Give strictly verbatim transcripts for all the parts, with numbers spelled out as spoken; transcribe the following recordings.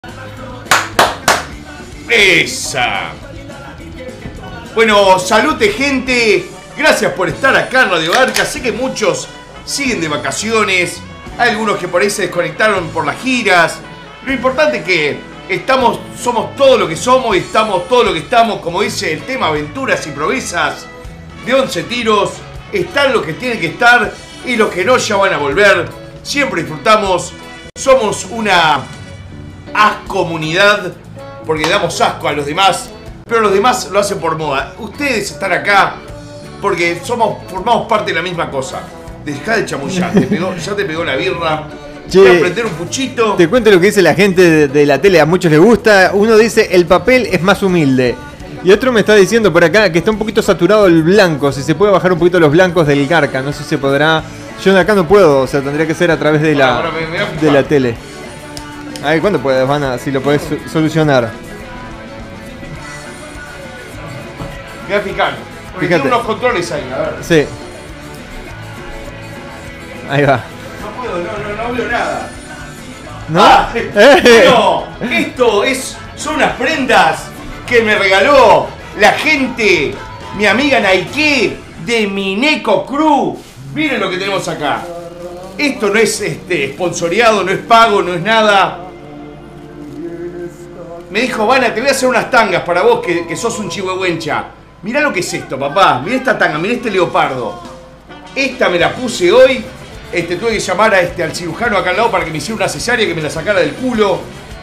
Esa. Bueno, salute gente. Gracias por estar acá en Radio Garca. Sé que muchos siguen de vacaciones. Hay algunos que por ahí se desconectaron por las giras. Lo importante es que estamos, somos todo lo que somos y estamos todo lo que estamos. Como dice el tema, aventuras y proezas de once tiros. Están los que tienen que estar y los que no ya van a volver. Siempre disfrutamos. Somos una comunidad porque damos asco a los demás, pero los demás lo hacen por moda. Ustedes están acá porque somos, formamos parte de la misma cosa. Dejá de chamullar, te pegó, ya te pegó la birra. Che, voy a prender un puchito. Te cuento lo que dice la gente de, de la tele, a muchos les gusta. Uno dice, el papel es más humilde. Y otro me está diciendo por acá que está un poquito saturado el blanco, si se puede bajar un poquito los blancos del Garca, no sé si se podrá. Yo de acá no puedo, o sea, tendría que ser a través de la, Ahora, me, me de la tele. A ver, ¿cuándo puedes, Vana? Si lo podés solucionar. Voy a fijar. Porque Fíjate. tiene unos controles ahí, a ver. Sí. Ahí va. No puedo, no, no, no veo nada. ¿No? Ah, ¡Eh! no, esto es, son unas prendas que me regaló la gente, mi amiga Nike de Mineco Crew. Miren lo que tenemos acá. Esto no es este, sponsoreado, no es pago, no es nada. Me dijo, Vana, te voy a hacer unas tangas para vos que, que sos un chihuahuencha. Mirá lo que es esto, papá. Mirá esta tanga, mirá este leopardo. Esta me la puse hoy. Este, tuve que llamar a este, al cirujano acá al lado para que me hiciera una cesárea, que me la sacara del culo.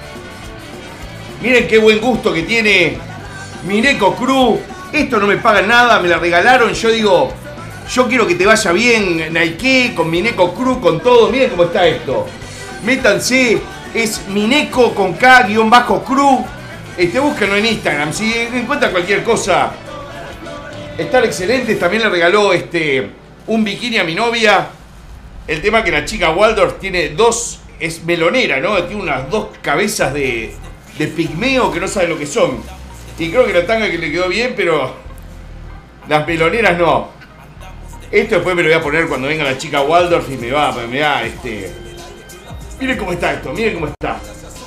Miren qué buen gusto que tiene Mineco Crew. Esto no me pagan nada, me la regalaron. Yo digo, yo quiero que te vaya bien, Nike, con Mineco Crew, con todo. Miren cómo está esto. Métanse, es Mineco con K guión bajo Crew. Este, búsquenlo en Instagram. Si encuentran cualquier cosa, están excelentes. También le regaló este, un bikini a mi novia. El tema que la chica Waldorf tiene dos, es melonera, ¿no? Tiene unas dos cabezas de, de pigmeo que no sabe lo que son. Y creo que la tanga que le quedó bien, pero las meloneras no. Esto después me lo voy a poner cuando venga la chica Waldorf y me va, me da este. Miren cómo está esto, miren cómo está.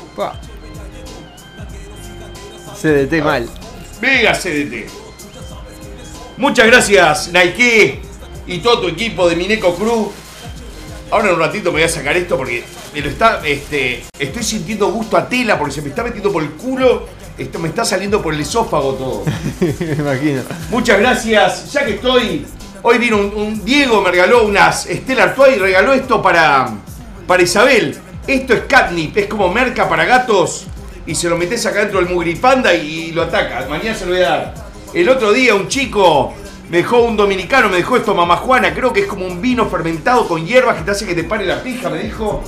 C D T mal. Mega C D T. Muchas gracias, Nike y todo tu equipo de Mineco Crew. Ahora en un ratito me voy a sacar esto porque me lo está, este, estoy sintiendo gusto a tela porque se me está metiendo por el culo. Esto me está saliendo por el esófago todo. Me imagino. Muchas gracias. Ya que estoy, hoy vino un, un Diego, me regaló unas Stella Artois y regaló esto para, para Isabel. Esto es catnip, es como merca para gatos y se lo metes acá dentro del mugripanda y, y lo ataca. Mañana se lo voy a dar. El otro día un chico me dejó, un dominicano me dejó esto, mamá Juana, creo que es como un vino fermentado con hierbas que te hace que te pare la pija, me dijo.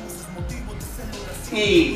Y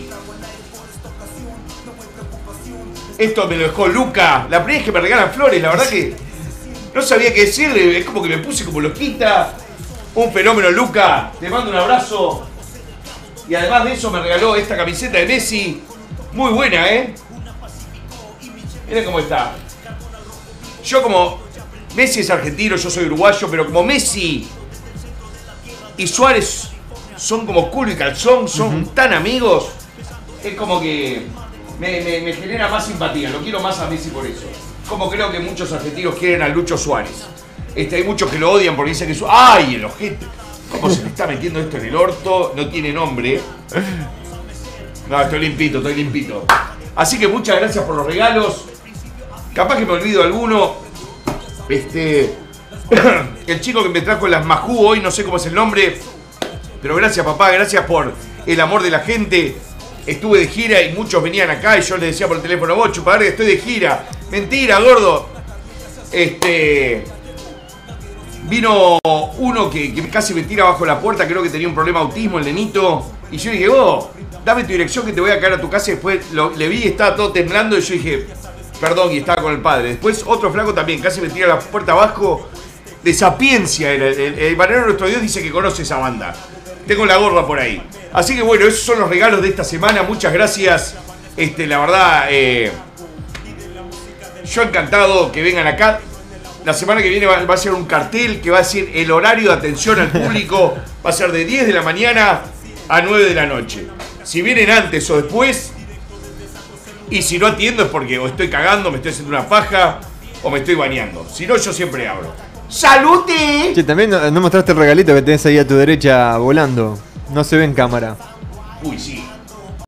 esto me lo dejó Luca. La primera vez que me regalan flores, la verdad que no sabía qué decirle, es como que me puse como loquita. Un fenómeno, Luca, te mando un abrazo. Y además de eso me regaló esta camiseta de Messi, muy buena, ¿eh? Miren cómo está. Yo como Messi es argentino, yo soy uruguayo, pero como Messi y Suárez son como culo y calzón, son uh-huh. tan amigos, es como que me, me, me genera más simpatía, lo quiero más a Messi por eso. Como creo que muchos argentinos quieren a Lucho Suárez. Este, hay muchos que lo odian porque dicen que su... ¡Ay, el ojete! ¿Cómo se me está metiendo esto en el orto? No tiene nombre. No, estoy limpito, estoy limpito. Así que muchas gracias por los regalos. Capaz que me olvido alguno. Este, el chico que me trajo las Majú hoy, no sé cómo es el nombre, pero gracias papá, gracias por el amor de la gente. Estuve de gira y muchos venían acá y yo les decía por el teléfono, vos chupadre, estoy de gira. Mentira, gordo. Este, vino uno que, que casi me tira bajo la puerta, creo que tenía un problema de autismo, el nenito. Y yo dije, vos, dame tu dirección que te voy a caer a tu casa. Y después lo, le vi y estaba todo temblando y yo dije... Perdón, y estaba con el padre. Después otro flaco también, casi me tira la puerta abajo. De Sapiencia era. El, el, el Banero de Nuestro Dios dice que conoce esa banda. Tengo la gorra por ahí. Así que bueno, esos son los regalos de esta semana. Muchas gracias. Este, la verdad, eh, yo encantado que vengan acá. La semana que viene va, va a ser un cartel que va a decir el horario de atención al público. Va a ser de diez de la mañana a nueve de la noche. Si vienen antes o después, Y si no atiendo es porque o estoy cagando, me estoy haciendo una paja o me estoy bañando. Si no, yo siempre abro. ¡Salute! Che, también no, no mostraste el regalito que tenés ahí a tu derecha volando. No se ve en cámara. Uy, sí.